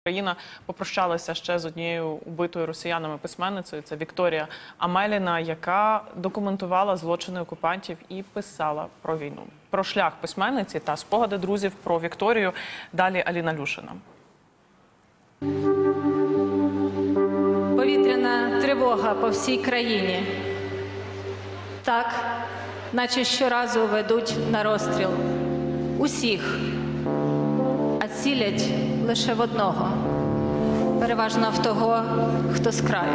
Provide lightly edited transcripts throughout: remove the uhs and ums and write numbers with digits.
Україна попрощалася ще з однією убитою росіянами письменницею. Це Вікторія Амеліна, яка документувала злочини окупантів і писала про війну. Про шлях письменниці та спогади друзів про Вікторію далі Аліна Люшина. Повітряна тривога по всій країні. Так, наче щоразу ведуть на розстріл. Усіх. А цілять лише в одного. Переважно в того, хто з краю.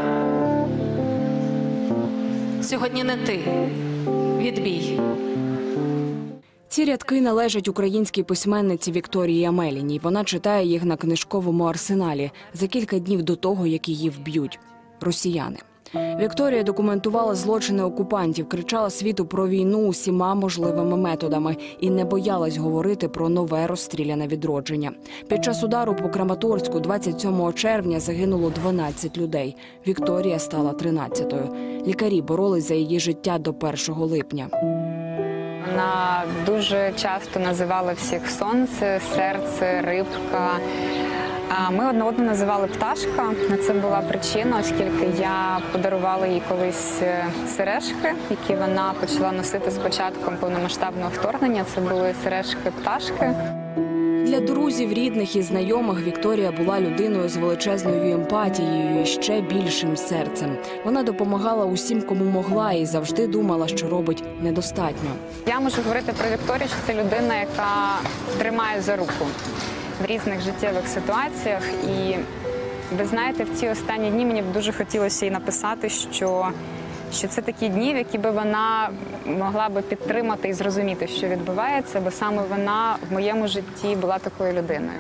Сьогодні не ти. Відбій. Ці рядки належать українській письменниці Вікторії Амеліній. Вона читає їх на книжковому арсеналі за кілька днів до того, як її вб'ють росіяни. Вікторія документувала злочини окупантів, кричала світу про війну усіма можливими методами і не боялась говорити про нове розстріляне відродження. Під час удару по Краматорську 27 червня загинуло 12 людей. Вікторія стала 13-ю. Лікарі боролись за її життя до 1 липня. Вона дуже часто називала всіх сонце, серце, рибка. Ми одне одного називали пташка. Це була причина, оскільки я подарувала їй колись сережки, які вона почала носити з початком повномасштабного вторгнення. Це були сережки пташки. Для друзів, рідних і знайомих Вікторія була людиною з величезною емпатією і ще більшим серцем. Вона допомагала усім, кому могла, і завжди думала, що робить недостатньо. Я можу говорити про Вікторію, що це людина, яка тримає за руку в різних життєвих ситуаціях. І ви знаєте, в ці останні дні мені б дуже хотілося їй написати, що це такі дні, в які би вона могла би підтримати і зрозуміти, що відбувається, бо саме вона в моєму житті була такою людиною.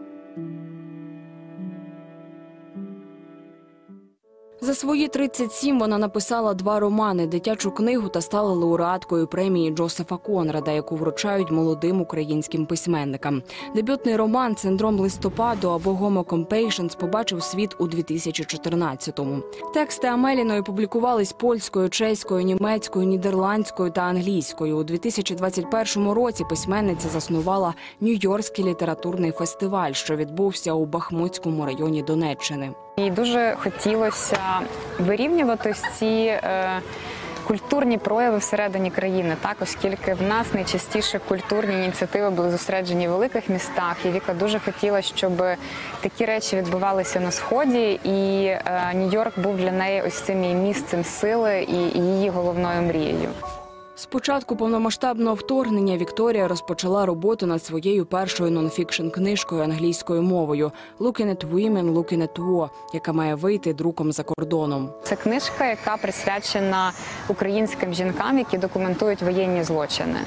За свої 37 вона написала 2 романи, дитячу книгу та стала лауреаткою премії Джозефа Конрада, яку вручають молодим українським письменникам. Дебютний роман «Синдром листопаду» або «Homo Compatiens» побачив світ у 2014-му. Тексти Амеліної публікувались польською, чеською, німецькою, нідерландською та англійською. У 2021 році письменниця заснувала Нью-Йоркський літературний фестиваль, що відбувся у Бахмутському районі Донеччини. І дуже хотілося вирівнювати ці культурні прояви всередині країни, так, оскільки в нас найчастіше культурні ініціативи були зосереджені в великих містах. І Віка дуже хотіла, щоб такі речі відбувалися на Сході. І Нью-Йорк був для неї ось цим її місцем сили і її головною мрією. З початку повномасштабного вторгнення Вікторія розпочала роботу над своєю першою нонфікшн-книжкою англійською мовою «Looking at Women, Looking at War», яка має вийти друком за кордоном. Це книжка, яка присвячена українським жінкам, які документують воєнні злочини.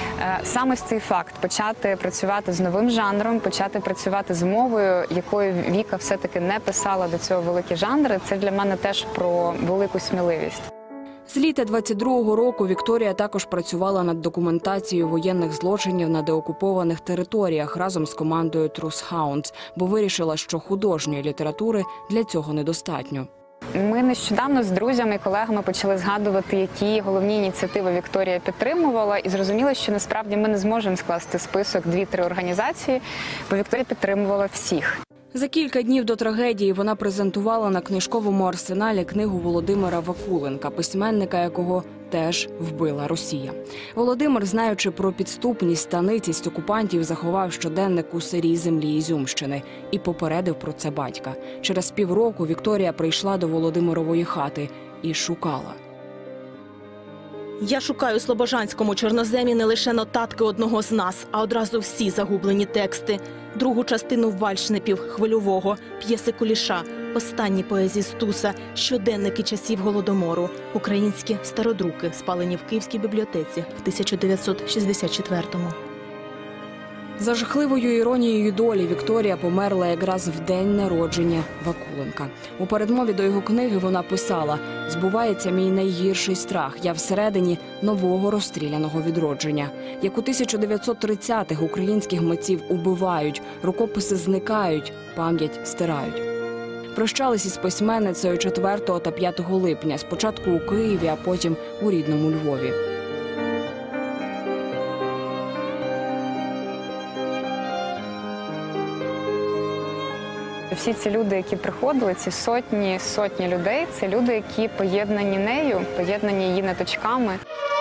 Саме цей факт – почати працювати з новим жанром, почати працювати з мовою, якою Віка все-таки не писала до цього великі жанри, це для мене теж про велику сміливість. З літа 22-го року Вікторія також працювала над документацією воєнних злочинів на деокупованих територіях разом з командою Truth Hounds, бо вирішила, що художньої літератури для цього недостатньо. Ми нещодавно з друзями і колегами почали згадувати, які головні ініціативи Вікторія підтримувала, і зрозуміли, що насправді ми не зможемо скласти список 2-3 організації, бо Вікторія підтримувала всіх. За кілька днів до трагедії вона презентувала на книжковому арсеналі книгу Володимира Вакуленка, письменника, якого теж вбила Росія. Володимир, знаючи про підступність та ницість окупантів, заховав щоденник у селі Землі Ізюмщини і попередив про це батька. Через півроку Вікторія прийшла до Володимирової хати і шукала. Я шукаю у Слобожанському чорноземі не лише нотатки одного з нас, а одразу всі загублені тексти. Другу частину «Вальшнепів», «Хвильового», п'єси Куліша, останні поезії Стуса, щоденники часів Голодомору, українські стародруки, спалені в Київській бібліотеці в 1964-му. За жахливою іронією долі Вікторія померла якраз в день народження Вакуленка. У передмові до його книги вона писала: «Збувається мій найгірший страх. Я всередині нового розстріляного відродження. Як у 1930-х українських митців убивають, рукописи зникають, пам'ять стирають». Прощались із письменницею 4 та 5 липня, спочатку у Києві, а потім у рідному Львові. Всі ці люди, які приходили, ці сотні людей, це люди, які поєднані нею, поєднані її ниточками.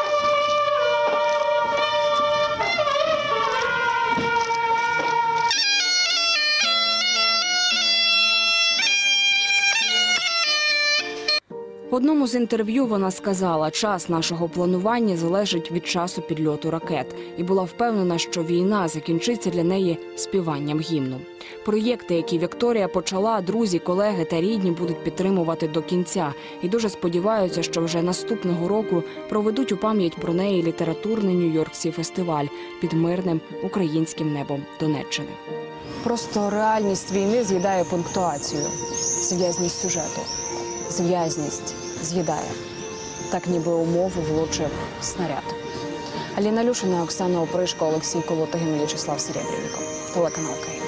В одному з інтерв'ю вона сказала, час нашого планування залежить від часу підльоту ракет, і була впевнена, що війна закінчиться для неї співанням гімну. Проєкти, які Вікторія почала, друзі, колеги та рідні будуть підтримувати до кінця і дуже сподіваються, що вже наступного року проведуть у пам'ять про неї літературний нью-йоркський фестиваль під мирним українським небом Донеччини. Просто реальність війни з'їдає пунктуацію, зв'язність сюжету. Зв'язність з'їдає. Так ніби у мову влучив снаряд. Аліна Люшина, Оксана Опришко, Олексій Колотигин, В'ячеслав Серебрєнко. Телеканал Київ.